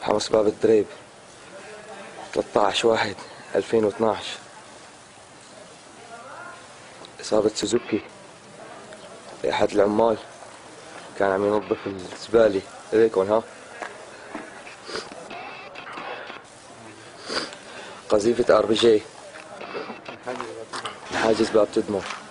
حمص باب الدريب 13/1/2012. إصابة سوزوكي لأحد العمال كان عم ينظف الزبالة. هيكون ها قذيفة RPG، حاجز باب تدمر.